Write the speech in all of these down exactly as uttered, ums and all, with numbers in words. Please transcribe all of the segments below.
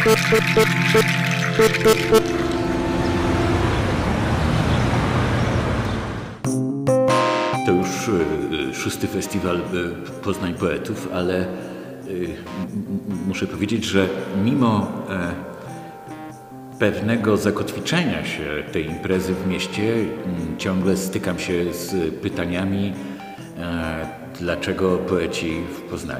To już szósty festiwal Poznań Poetów, ale muszę powiedzieć, że mimo pewnego zakotwiczenia się tej imprezy w mieście ciągle stykam się z pytaniami, dlaczego poeci w Poznaniu.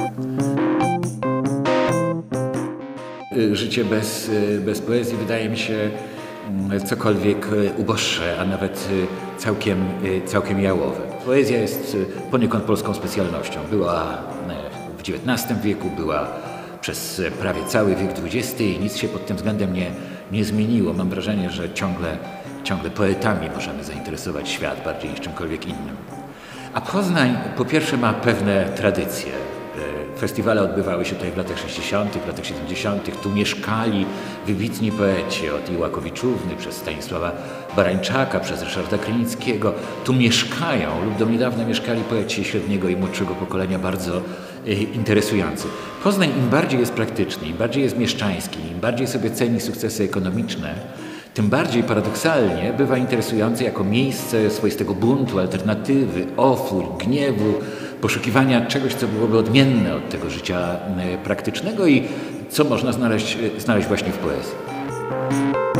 Życie bez, bez poezji wydaje mi się cokolwiek uboższe, a nawet całkiem, całkiem jałowe. Poezja jest poniekąd polską specjalnością. Była w dziewiętnastym wieku, była przez prawie cały wiek dwudziesty i nic się pod tym względem nie, nie zmieniło. Mam wrażenie, że ciągle, ciągle poetami możemy zainteresować świat bardziej niż czymkolwiek innym. A Poznań po pierwsze ma pewne tradycje. Festiwale odbywały się tutaj w latach sześćdziesiątych, w latach siedemdziesiątych. Tu mieszkali wybitni poeci, od Iłakowiczówny, przez Stanisława Barańczaka, przez Ryszarda Krynickiego. Tu mieszkają lub do niedawna mieszkali poeci średniego i młodszego pokolenia bardzo e, interesujący. Poznań im bardziej jest praktyczny, im bardziej jest mieszczański, im bardziej sobie ceni sukcesy ekonomiczne, tym bardziej paradoksalnie bywa interesujący jako miejsce swoistego buntu, alternatywy, ofór, gniewu, poszukiwania czegoś, co byłoby odmienne od tego życia praktycznego i co można znaleźć, znaleźć właśnie w poezji.